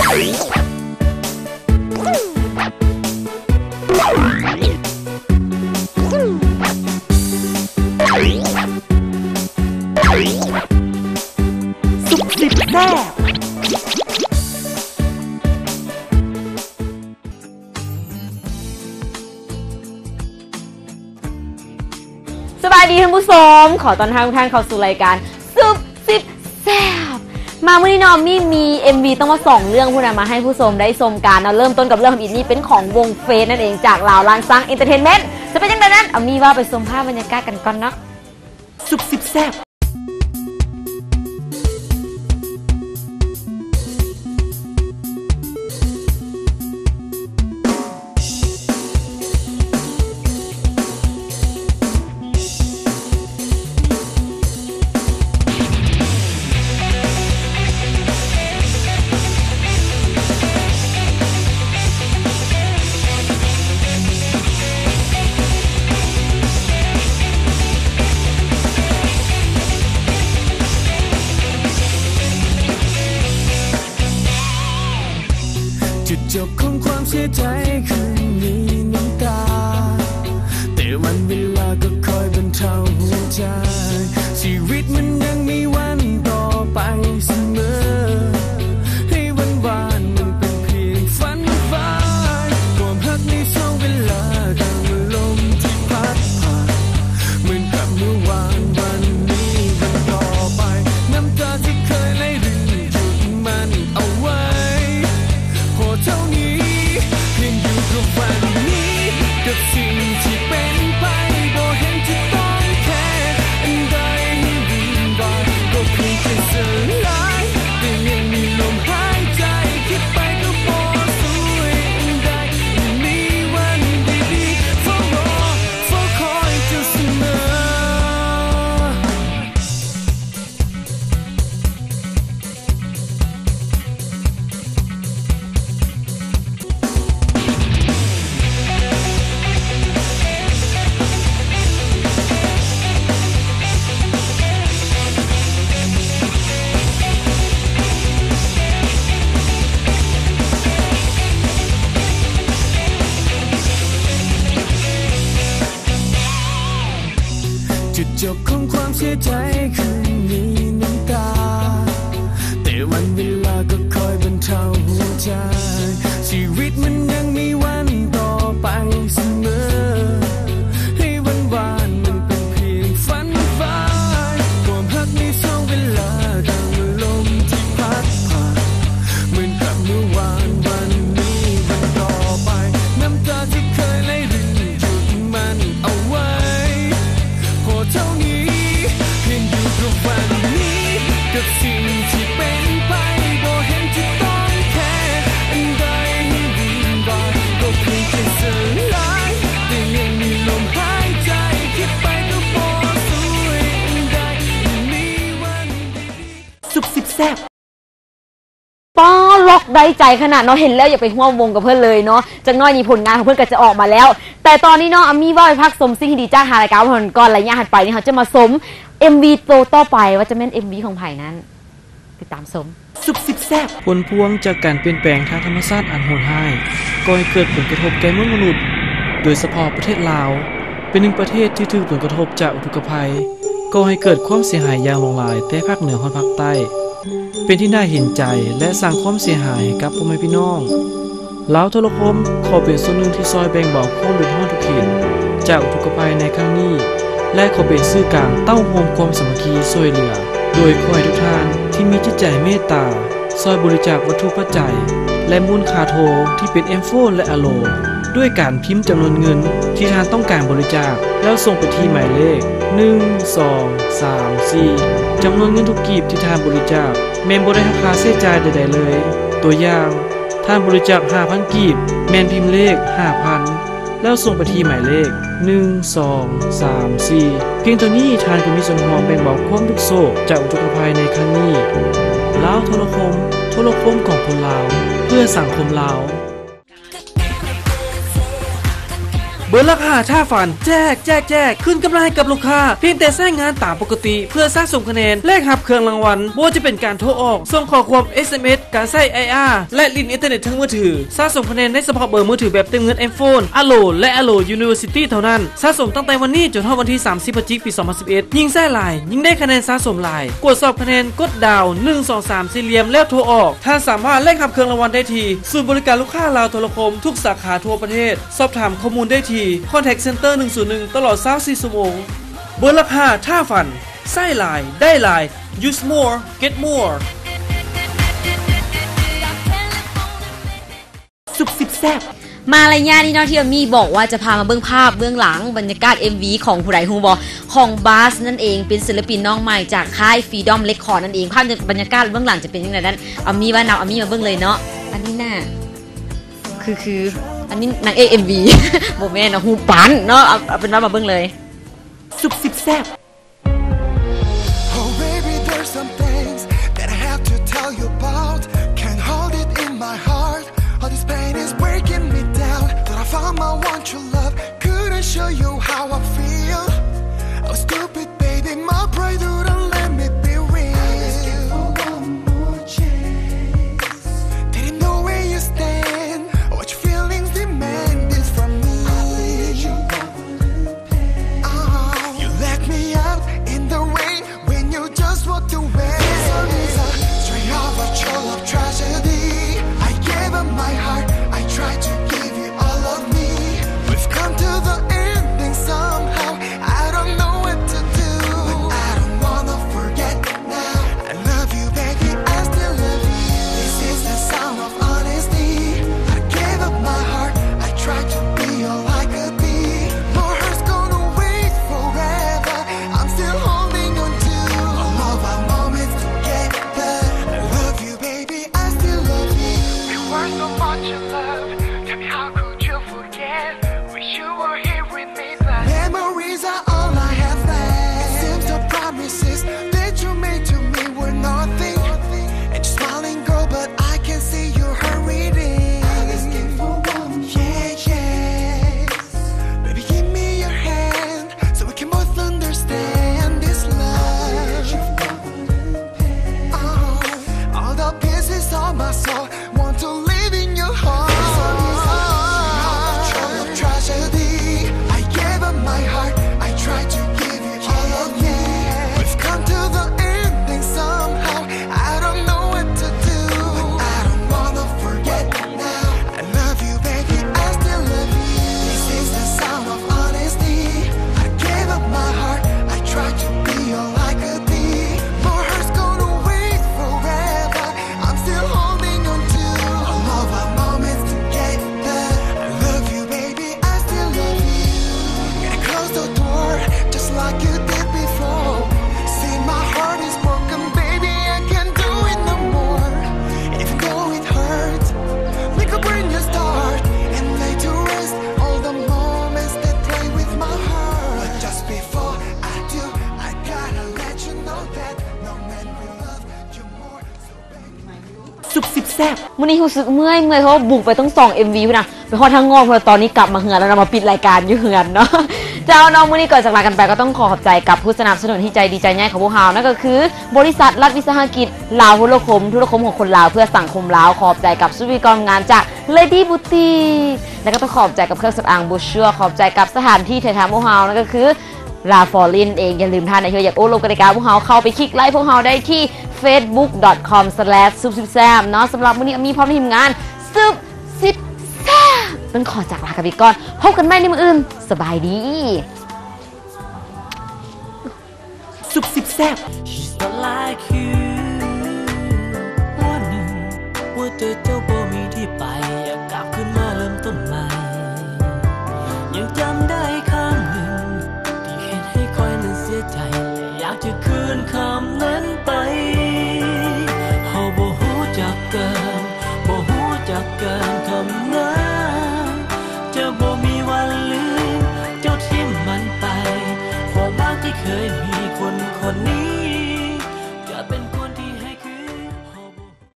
สุกสิบแซ่บสวัสดีท่านผู้ชมขอต้อนรับทุกท่านเข้าสู่รายการสุกสิบแซ่บมาเมื่อนี้น้องมี่มี MV ต้องมา2 เรื่องพูดมาให้ผู้ชมได้ชมกันเริ่มต้นกับเรื่องอีกนี่เป็นของวงเฟสนั่นเองจากลาวลานซังเอนเตอร์เทนเมนต์จะเป็นยังไงนั้นเอามีว่าไปชมภาพบรรยากาศกันก่อนเนาะสุกสิบแซ่บจุดจบของความเสียใจคือมีน้ำตาแต่วันเวลาก็คอยบรรเทาหัวใจชีวิตมันยังมีวันต่อไปเสมอให้วันวานมันเป็นเพียงฝันฝันความรักในช่วงเวลาดังลมที่พัดผ่านเหมือนกับเมื่อวานวันนี้วันต่อไปน้ำตาที่เคยไหลรินหยุดมันเอาไว้พอเท่านี้เพียงอยู่กับวันนี้กับสิ่งที่เป็นไปบ่เห็นที่ต้องแค่อันใดให้วุ่นวายก็เพียงแค่สลายแต่ยังมีลมหายใจคิดไปก็บ่สวยอันใดยังมีวันดีๆเฝ้ารอเฝ้าคอยเธอเสมอจุดจบของความเสียใจคือมีน้ำตาแต่วันเวลาก็คอยบรรเทาหัวใจชีวิตมันยังมีวันต่อไปเสมอให้วันวานมันเป็นเพียงฝันฝันความรักในช่วงเวลาดังลมที่พัดผ่านเหมือนกับเมื่อวานวันนี้วันต่อไปน้ำตาที่เคยไหลรินหยุดมันเอาไว้พอเท่านี้เพียงอยู่กับวันนี้กับสิ่งที่เป็นไปบ่เห็นที่ต้องแค่อันใดให้วุ่นวายก็เพียงแค่สลายแต่ยังมีลมหายใจคิดไปก็บ่สวยอันใดยังมีวันดีสุกสิบแซ่บป้อล็อกได้ใจขนาดเนาะเห็นแล้วอย่าไปห่วงวงกับเพื่อนเลยเนาะจากน้อยนี่ผลงานของเพื่อนก็จะออกมาแล้วแต่ตอนนี้เนาะอามี่ว่าไปพักสมสิ่งที่ดีจ้าหารายการผลก่อนระยะหัดไปนี่เขาจะมาสม MV โตต่อไปว่าจะเป็น MV ของไผ่นั้นติดตามสมสุกสิบแซ่บผลพวงจากการเปลี่ยนแปลงทางธรรมชาติอันโหดร้ายก่อให้เกิดผลกระทบแก่มนุษย์โดยเฉพาะประเทศลาวเป็นหนึ่งประเทศที่ถูกผลกระทบจากอุทกภัยก่อให้เกิดความเสียหายอย่างหลากหลายแต่ภาคเหนือฮอดภาคใต้เป็นที่น่าเห็นใจและสร้างความเสียหายให้กับพ่อแม่พี่น้องลาวโทรคมขอเป็นส่วนหนึ่งที่ซอยแบ่งเบาความเดือดร้อนทุกเขตจากอุทกภัยในครั้งนี้และขอเป็นสื่อกลางเต้าโฮมความสามัคคีช่วยเหลือโดยขอให้ทุกท่านที่มีจิตใจเมตตาซอยบริจาควัตถุปัจจัยและมูลค่าโทรที่เป็น M-Phone และ Allo ด้วยการพิมพ์จำนวนเงินที่ท่านต้องการบริจาคแล้วส่งไปที่หมายเลข1234จำนวนเงินทุกกีบที่ท่านบริจาคแม่นบ่ได้หักค่าใช้จ่ายใดๆเลยตัวอย่างท่านบริจาค 5,000 กีบแม่นพิมพ์เลข 5,000 แล้วส่งไปที่หมายเลข1234เพียงเท่านี้ท่านก็มีส่วนร่วมแบ่งเบาความทุกข์โศกจากอุทกภัยในครั้งนี้ลาวโทรคมของคนลาวเพื่อสังคมลาวเบอร์ราคาท่าฝันแจกขึ้นกำไรกับลูกค้าเพียงแต่ใช้งานตามปกติเพื่อสะสมคะแนนแลกรับเครื่องรางวัลบ่ว่าจะเป็นการโทรออกส่งข้อความ SMS การใช้ IR และลินอินเทอร์เน็ตทั้งมือถือสะสมคะแนนในเฉพาะเบอร์มือถือแบบเต็มเงิน iPhone Allo และ Allo University เท่านั้นสะสมตั้งแต่วันนี้จนถึงวันที่30 พฤศจิกายน ปี 2011ยิ่งแท้หลายยิ่งได้คะแนนสะสมหลายกดสอบคะแนนกดดาว1 2 3สี่เหลี่ยมแล้วโทรออกท่านสามารถแลกรับเครื่องรางวัลได้ที่ศูนย์บริการลูกค้าลาวโทรคมทุกสาขาทั่วประเทศสอบถามข้อมูลได้ที่ Contact Center 101 ตลอด24 ชั่วโมงเบอร์ราคาท่าฝันใส่หลายได้หลาย Use more get more สุบสิบแซ่บมาระยะนี้เนาะที่มีบอกว่าจะพามาเบื้องภาพเบื้องหลังบรรยากาศ MV ของผู้ใดฮู้บ่ของบาสนั่นเองเป็นศิลปินน้องใหม่จากค่าย Freedom Record นั่นเองภาพบรรยากาศเบื้องหลังจะเป็นยังไงนั้นเอามีว่านำเอามีมาเบื้องเลยเนาะอันนี้น่ะคืออันนี้นางเอก MV บ่แม่นฮู้ปันเนาะเอาเป็นว่ามาเบื้องเลยสุบสิบแซ่บ I want your love, couldn't show you how I feel. I was stupid, baby, my pride wouldn't let me be real. I'm asking for one more chance. Didn't know where you stand, what your feelings demanded from me. I believe you you left me out in the rain when you just walked away. Straight off of your love tragedy, I gave up my heart, I tried to give you all of me. Come to the ending somehow. I don't know what to do, but I don't wanna forget now. I love you, baby, I still love you. This is the sound of honesty. I gave up my heart, I tried to be all I could be. No heart's gonna wait forever. I'm still holding on to all of our moments together. I love you, baby, I still love you. We were so much in love. Tell me how could you forget? You were here with me, but memories are all I have left. It seems the promises that you made to me were nothing. And you're smiling, girl, but I can see you hurrying. I'm asking for one yes. Baby, give me your hand so we can both understand this love. All the pieces of my soul want to live in your heart. My heart, I tried to give you all of me. We've come to the ending somehow. I don't know what to do, but I don't wanna forget now. I love you, baby, I still love you. This is the sound of honesty. I gave up my heart, I tried to be all I could be. No heart's gonna wait forever. I'm still holding on to all of our moments together. I love you, baby, I still love you. Close the door, just like you did before. See, my heart is broken, baby, I can't do it no more. Even though it hurts, make a brand new start and lay to rest all the moments that play with my heart. But just before I do, I gotta let you know that no man will love you more. So baby, สุบสิบแซ่บมื้อนี้รู้สึกเมื่อยเพราะบุกไปต้อง2 MV พุ่นน่ะไปฮอดทางงอกเพราะตอนนี้กลับมาเฮือนแล้วเรามาปิดรายการอยู่เฮือนเนาะเจ้าน้องมื้อนี้ก่อนจากลากันไปก็ต้องขอบใจกับผู้สนับสนุนที่ใจดีใจง่ายของพวกเรานั่นก็คือบริษัทรัฐวิสาหกิจลาวธุรคมของคนลาวเพื่อสังคมลาวขอบใจกับสุวิกรงานจาก Lady Boutique แล้วก็ต้องขอบใจกับเครื่องสำอางบูชัวขอบใจกับสถานที่ถ่ายทำพวกเรานั่นก็คือลาฟอร์ลินเองอย่าลืมท่านในที่อยากโอ้ลงกติกาพวกเราเข้าไปคลิกไลค์พวกเราได้ที่ facebook.com/subsibsam เนาะสำหรับมื้อนี้มีพร้อมทีมงานซุบซิบแซ่บต้องขอจากลากันไปก่อนพบกันใหม่ในมื้ออื่นสบายดีสุบสิบแซ่บ She's not like you วันหนึ่งว่าแต่เจ้าบ่มีที่ไปอยากกลับขึ้นมาเริ่มต้นใหม่ยังจำได้คำหนึ่งที่เห็นให้คอยนั้นเสียใจและอยากจะคืนคำนั้นไปเฮาบ่ฮู้จักกันบ่ฮู้จักกันคำนั้นจะบ่มีวันลืมเจ้าทิ่มมันไปความรักที่เคยมีคนนี้